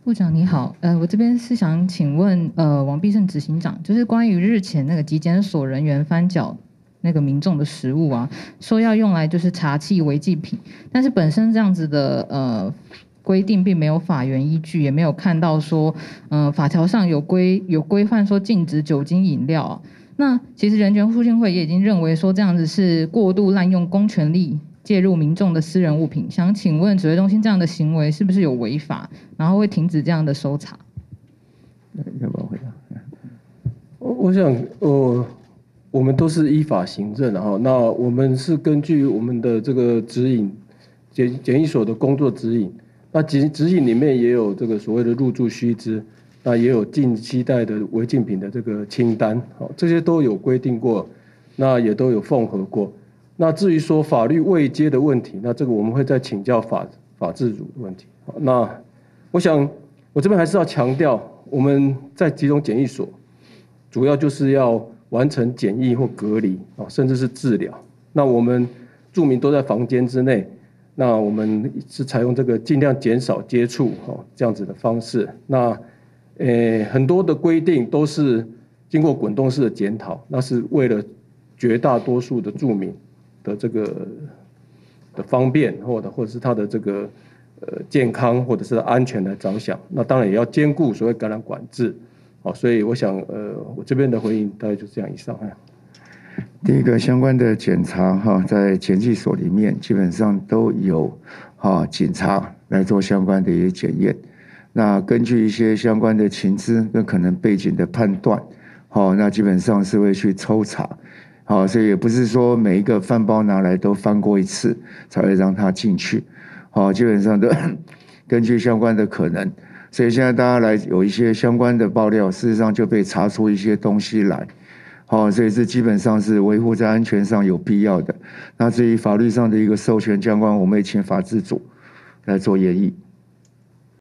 部长你好，我这边是想请问，王必胜执行长，就是关于日前那个疾检所人员翻缴那个民众的食物啊，说要用来就是查缉违禁品，但是本身这样子的规定并没有法源依据，也没有看到说，法条上有规范说禁止酒精饮料啊。那其实人权促进会也已经认为说这样子是过度滥用公权力介入民众的私人物品，想请问指挥中心这样的行为是不是有违法，然后会停止这样的搜查？ 要不要回答？我想，我们都是依法行政的哈。那我们是根据我们的这个指引，检疫所的工作指引。那指引里面也有这个所谓的入住须知，那也有禁携带的违禁品的这个清单，好，这些都有规定过，那也都有缝合过。那至于说法律位阶的问题，那这个我们会再请教法制组的问题。那我想我这边还是要强调，我们在集中检疫所，主要就是要完成检疫或隔离，甚至是治疗。那我们住民都在房间之内，那我们是采用这个尽量减少接触这样子的方式。那很多的规定都是经过滚动式的检讨，那是为了绝大多数的住民的这个的方便，或者是他的这个健康或者是安全来着想。那当然也要兼顾所谓感染管制。好，所以我想我这边的回应大概就这样以上。 第一个相关的检查哈，在检疫所里面基本上都有警察来做相关的一些检验。那根据一些相关的情资跟可能背景的判断，那基本上是会去抽查。所以也不是说每一个饭包拿来都翻过一次才会让它进去。基本上都根据相关的可能。所以现在大家来有一些相关的爆料，事实上就被查出一些东西来。所以这基本上是维护在安全上有必要的。那至于法律上的一个授权相关，我们也请法制组来做研议。